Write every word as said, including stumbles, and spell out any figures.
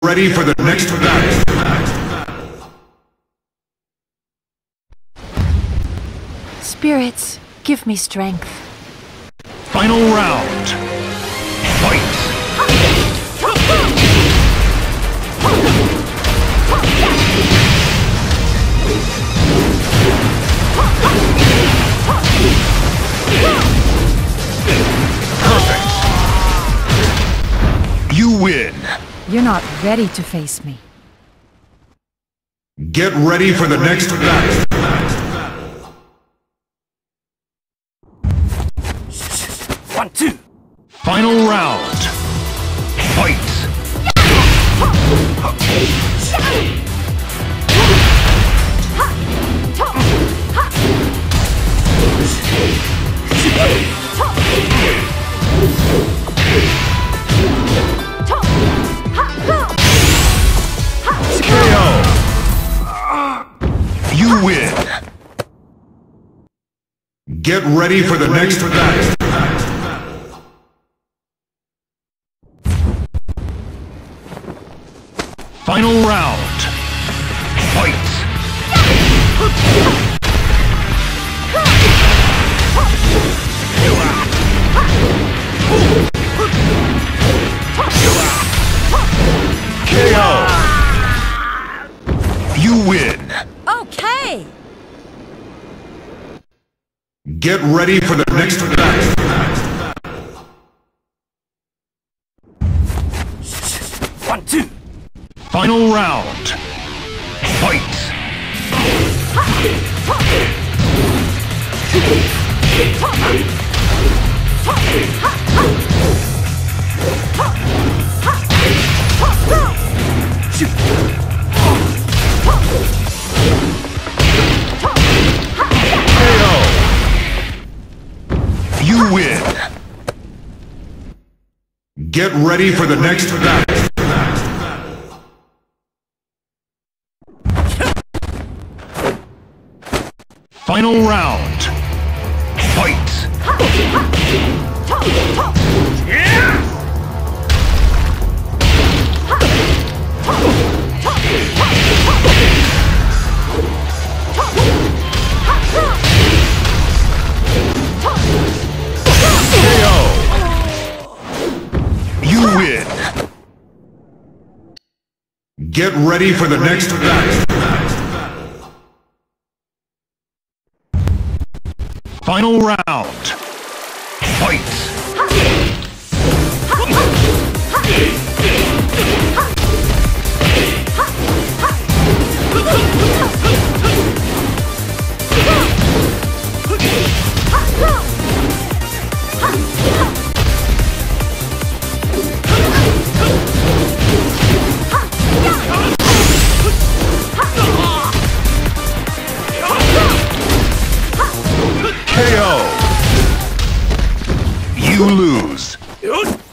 ready for the next battle. Spirits, give me strength. Final round. Fight! Perfect! You win! You're not ready to face me. Get ready for the next battle. One, two. Final round. Fight. K O. You win. Get ready for the next battle. Final round. Fight! K O! You win! Okay! Get ready for the next battle. One, two. Final round. Fight! K O! You win! Get ready for the next battle. Final round. Fight! K O! You win! Get ready for the next battle. Final round. Fight! K O! You lose.